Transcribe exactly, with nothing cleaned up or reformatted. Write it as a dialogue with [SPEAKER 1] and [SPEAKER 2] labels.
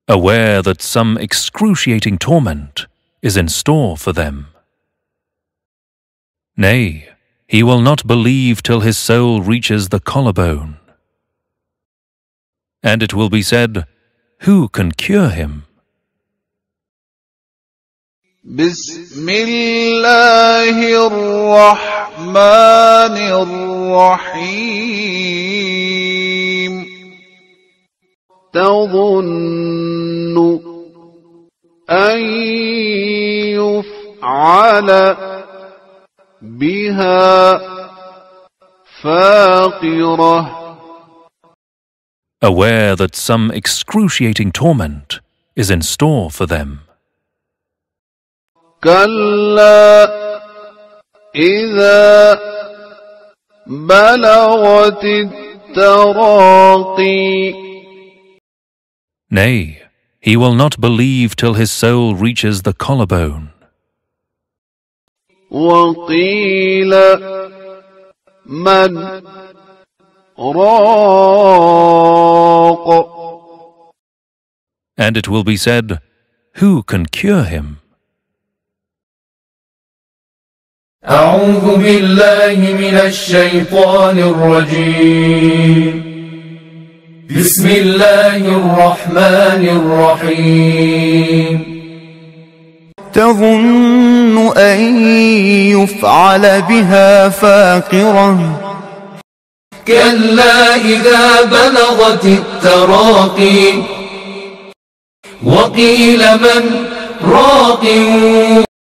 [SPEAKER 1] aware that some excruciating torment is in store for them. Nay, he will not believe till his soul reaches the collarbone. And it will be said, who can cure him?
[SPEAKER 2] Bismillahir Rahmanir Rahim. Tadhunnu an yuf'ala biha faqirah.
[SPEAKER 1] Aware that some excruciating torment is in store for them.
[SPEAKER 2] كلا إذا بلغت التراقي.
[SPEAKER 1] Nay, he will not believe till his soul reaches the collarbone.
[SPEAKER 2] وقيل من راق.
[SPEAKER 1] And it will be said, who can cure him?
[SPEAKER 3] أعوذ بالله من الشيطان الرجيم. بسم الله الرحمن الرحيم.
[SPEAKER 4] تظن أن يفعل بها فاقرة.
[SPEAKER 3] كلا إذا بلغت التراقي وقيل من راق.